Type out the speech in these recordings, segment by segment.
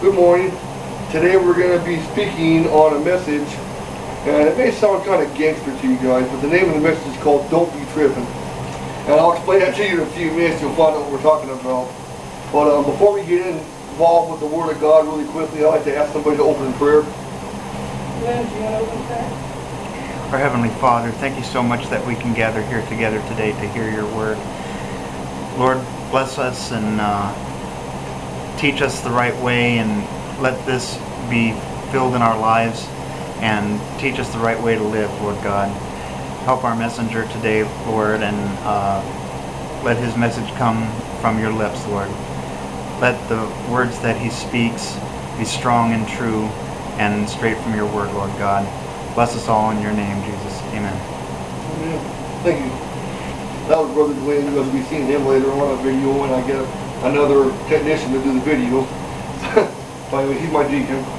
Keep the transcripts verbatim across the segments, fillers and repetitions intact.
Good morning. Today we're going to be speaking on a message, and it may sound kind of gangster to you guys, but the name of the message is called Don't Be Tripping. And I'll explain that to you in a few minutes. You'll find out what we're talking about. But um, before we get involved with the Word of God really quickly, I'd like to ask somebody to open in prayer. Lynn, do you want to open prayer? Our Heavenly Father, thank you so much that we can gather here together today to hear your word. Lord, bless us and uh, teach us the right way, and let this be filled in our lives, and teach us the right way to live, Lord God. Help our messenger today, Lord, and uh, let his message come from your lips, Lord. Let the words that he speaks be strong and true and straight from your word, Lord God. Bless us all in your name, Jesus. Amen. Amen. Thank you. That was Brother Glenn. You're going to be seeing him later on a video, and I get another technician to do the video. By the way, he's my deacon.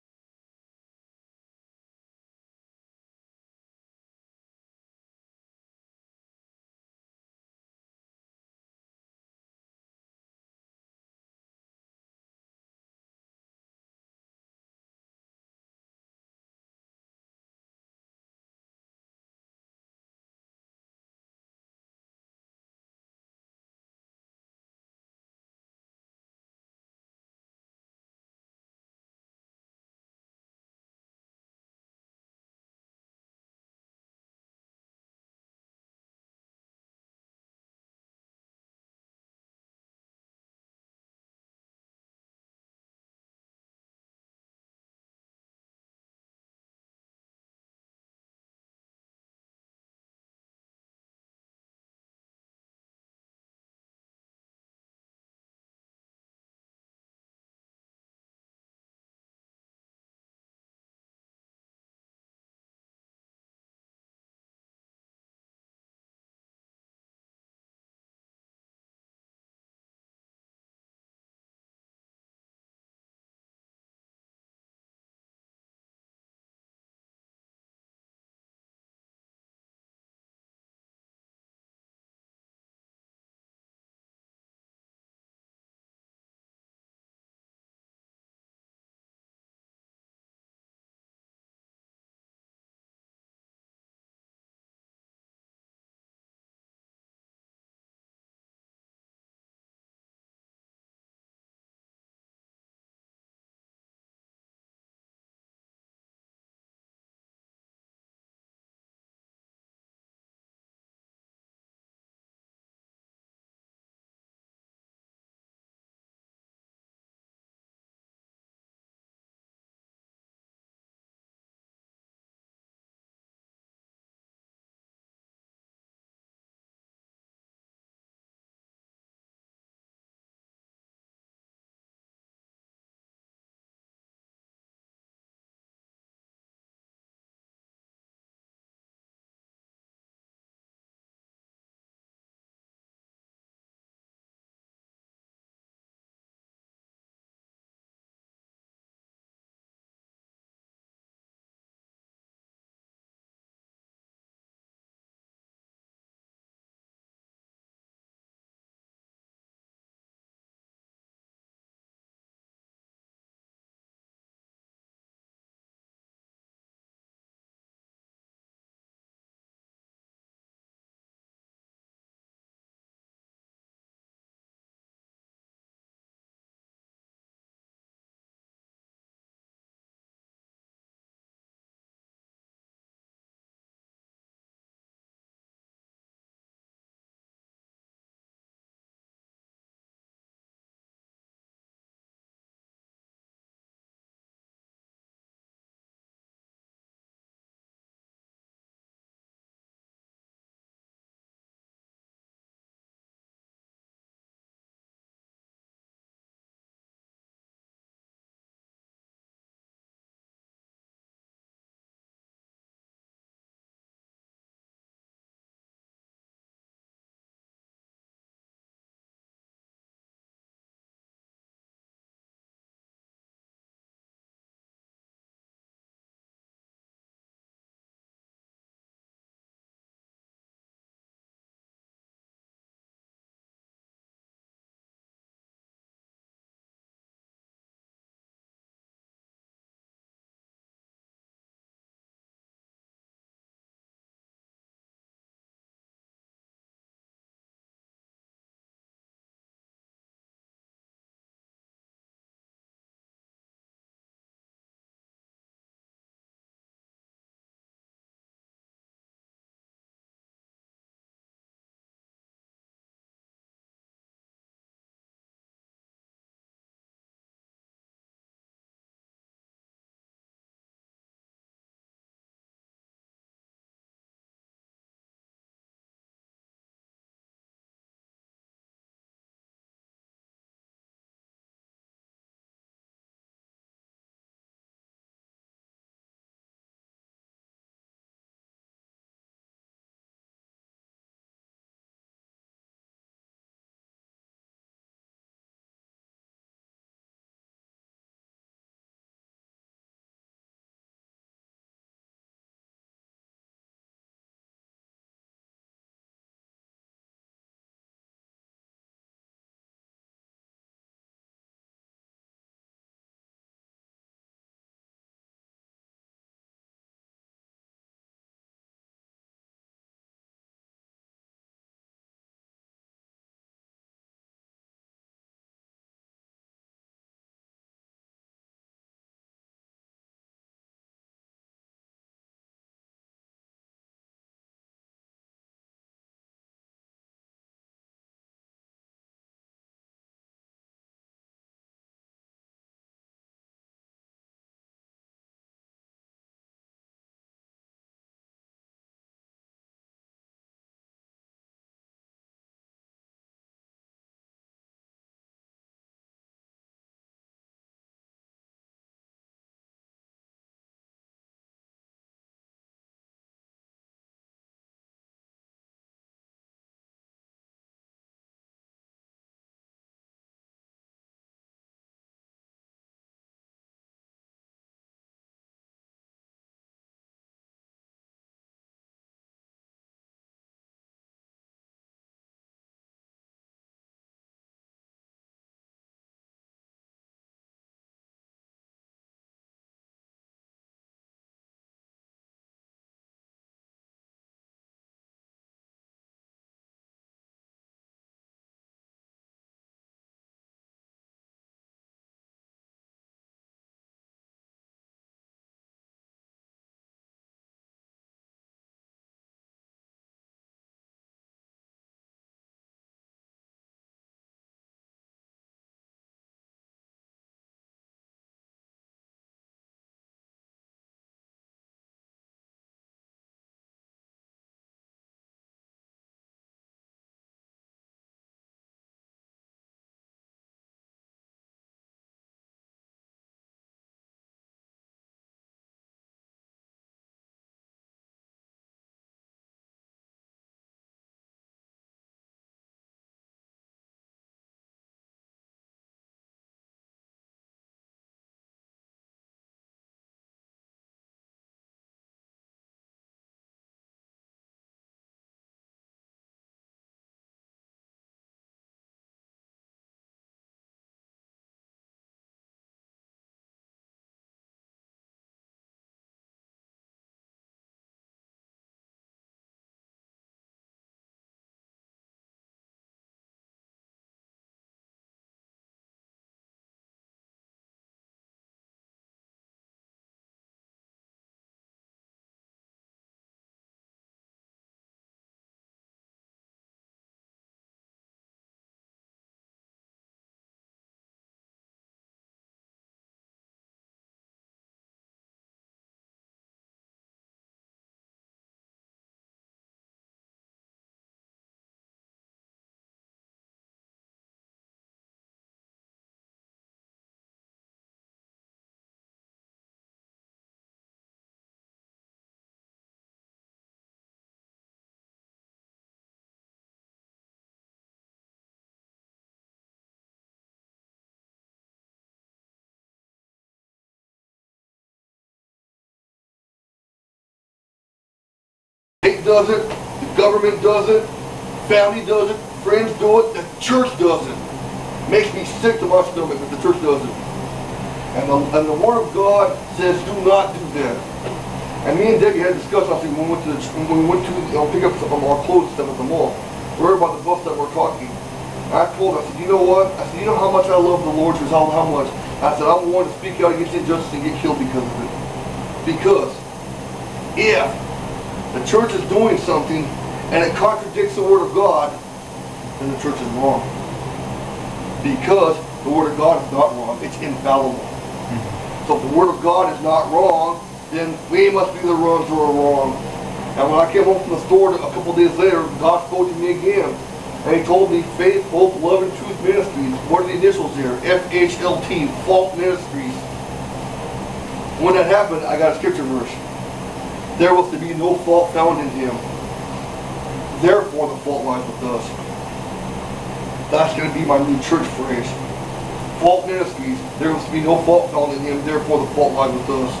does it, the government does it, family does it, friends do it, the church does it. Makes me sick to my stomach that the church does it. And the, and the Word of God says do not do that. And me and Debbie had a discussion I think, when we went to the, when we went to you know, pick up some of our clothes and stuff at the mall. We were about the bus that we're talking. And I told her, I said, you know what? I said, you know how much I love the Lord? She said, how, how much? I said, I'm willing to speak out against injustice and get killed because of it. Because if the church is doing something and it contradicts the Word of God, then the church is wrong. Because the Word of God is not wrong. It's infallible. So if the Word of God is not wrong, then we must be the ones who are wrong. And when I came home from the store a couple days later, God spoke to me again. And He told me, Faith, Hope, Love, and Truth Ministries. What are the initials there? F H L T, Fault Ministries. When that happened, I got a scripture verse. There was to be no fault found in Him. Therefore, the fault lies with us. That's going to be my new church phrase. Fault Ministries. There was to be no fault found in Him. Therefore, the fault lies with us.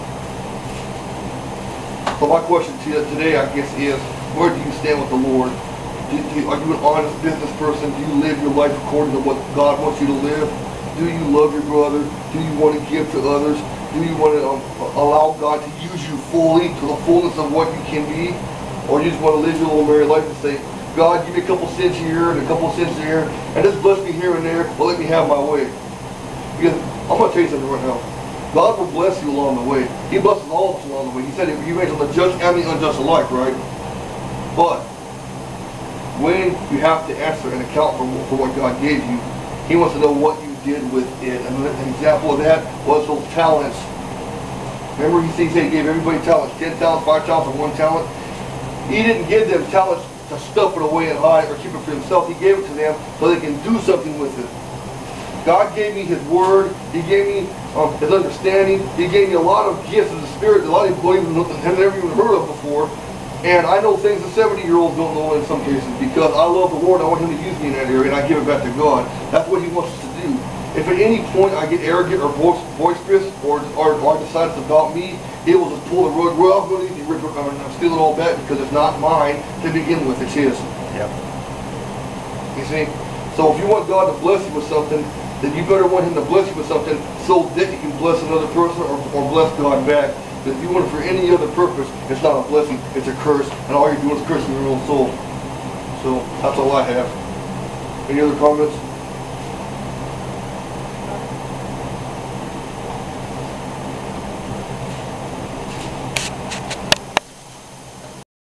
So my question to you today, I guess, is where do you stand with the Lord? Do, do, are you an honest business person? Do you live your life according to what God wants you to live? Do you love your brother? Do you want to give to others? Do you want to um, allow God to use you fully to the fullness of what you can be? Or you just want to live your little married life and say, God, give me a couple cents here and a couple cents there, and just bless me here and there, but let me have my way. Because I'm going to tell you something right now. God will bless you along the way. He blesses all of us along the way. He said He raised on the just and the unjust alike, right? But when you have to answer and account for, for what God gave you, He wants to know what you did with it. And an example of that was those talents. Remember He said He gave everybody talents, ten talents, five talents, or one talent. He didn't give them talents to stuff it away and hide or keep it for Himself. He gave it to them so they can do something with it. God gave me His Word. He gave me um, His understanding. He gave me a lot of gifts of the Spirit that a lot of people have never even heard of before. And I know things that seventy-year-olds don't know in some cases because I love the Lord. I want Him to use me in that area, and I give it back to God. That's what He wants us to do. If at any point I get arrogant or boisterous or, or, or decide it's about me, it will just pull the rug. Well, I'm going to rip it and steal it all back because it's not mine to begin with. It's His. Yep. You see? So if you want God to bless you with something, then you better want Him to bless you with something so that you can bless another person or, or bless God back. But if you want it for any other purpose, it's not a blessing, it's a curse, and all you're doing is cursing your own soul. So that's all I have. Any other comments?